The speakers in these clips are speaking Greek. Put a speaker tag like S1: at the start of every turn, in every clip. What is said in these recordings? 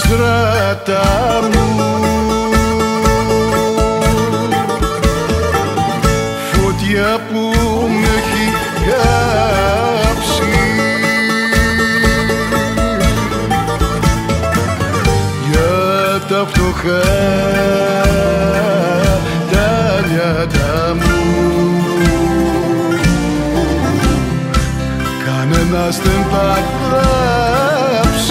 S1: στράτα μου, φωτιά που με έχει κάψει, για τα φτωχά τα νιάτα μου, κανένας δεν θα γράψει.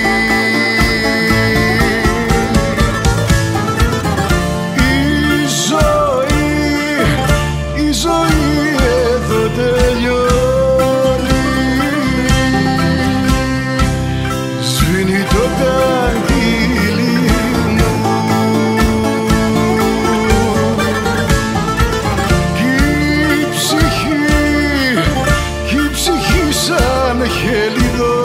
S1: Η ζωή εδώ τελειώνει, σβήνει το καντήλι μου κι η ψυχή σαν χελιδόνι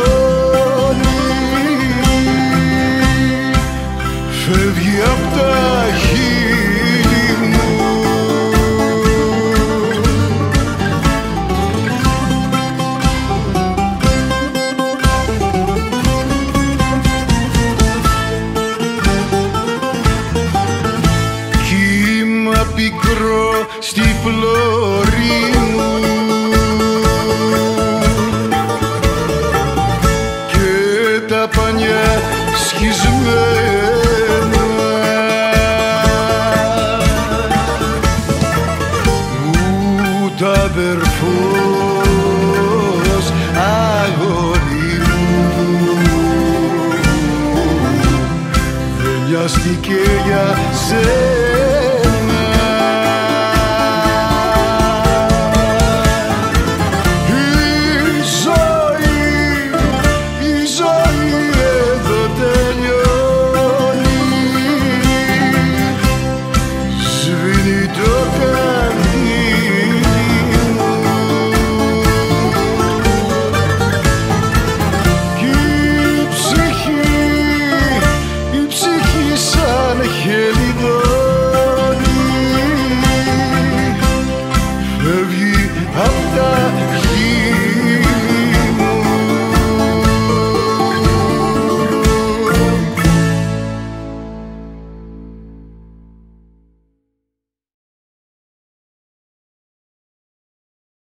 S1: φεύγει απ' τα χείλη μου. Κύμα πικρό στη πλώρη μου και τα πανιά σχισμένα, ούτε αδερφός αγόρι μου δεν νοιάστηκε για σένα.